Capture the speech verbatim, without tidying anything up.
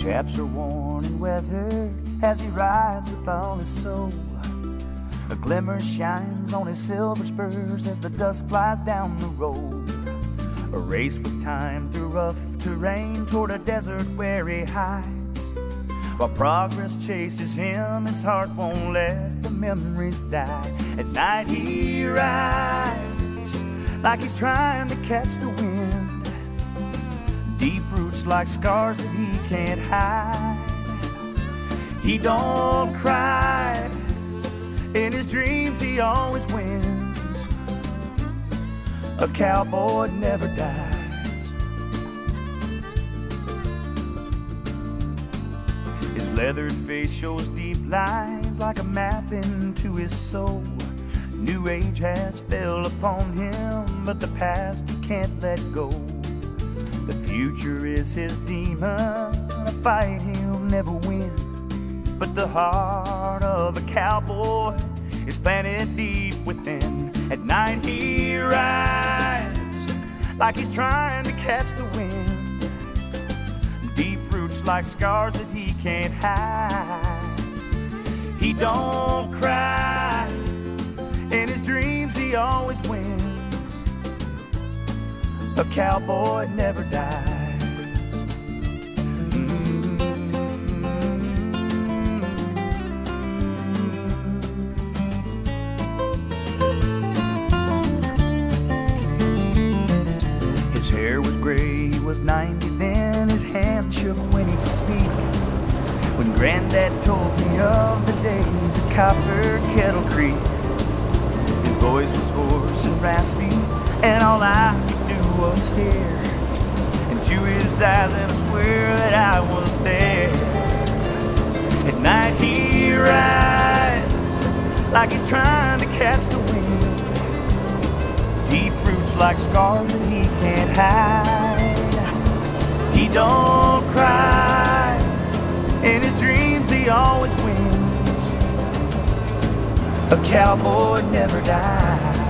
Chaps are worn and weathered as he rides with all his soul. A glimmer shines on his silver spurs as the dust flies down the road. A race with time through rough terrain toward a desert where he hides. While progress chases him, his heart won't let the memories die. At night he rides like he's trying to catch the wind. Deep roots like scars that he can't hide. He don't cry. In his dreams he always wins. A cowboy never dies. His leathered face shows deep lines like a map into his soul. New age has fell upon him, but the past he can't let go. The future is his demon, a fight he'll never win. But the heart of a cowboy is planted deep within. At night he rides like he's trying to catch the wind. Deep roots like scars that he can't hide. He don't cry. In his dreams he always wins. A cowboy never dies. His hair was gray, he was ninety then. His hand shook when he'd speak. When Granddad told me of the days at Copper Kettle Creek. His voice was hoarse and raspy, and all I could do was stare into his eyes and swear that I was there. At night he rides like he's trying to catch the wind. Deep roots like scars that he can't hide. He don't cry. In his dreams he always wins. A cowboy never dies.